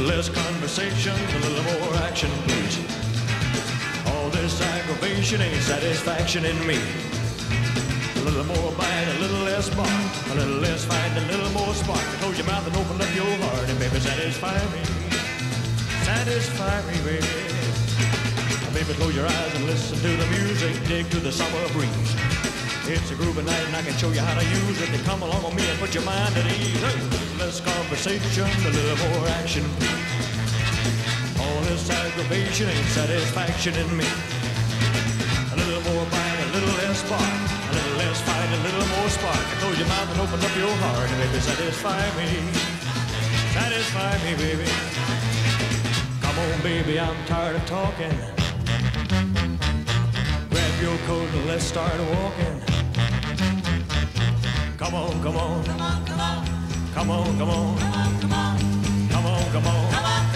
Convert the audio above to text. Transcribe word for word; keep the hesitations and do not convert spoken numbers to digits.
little less conversation, a little more action, please. All this aggravation ain't satisfaction in me. A little more bite, a little less bark, a little less fight, a little more spark. Close your mouth and open up your heart, and baby, satisfy me. Satisfy me, baby. Baby, close your eyes and listen to the music, dig to the summer breeze. It's a groovy night and I can show you how to use it. Then come along with me and put your mind at ease. A little less conversation, a little more action. All this aggravation ain't satisfaction in me. A little more bite, a little less spark, a little less fight, a little more spark. Close your mouth and open up your heart, and baby, satisfy me. Satisfy me, baby. Come on, baby, I'm tired of talking. Grab your coat and let's start walking. Come on, come on, come on, come on, come on, come on, come on, come on, come on, come on.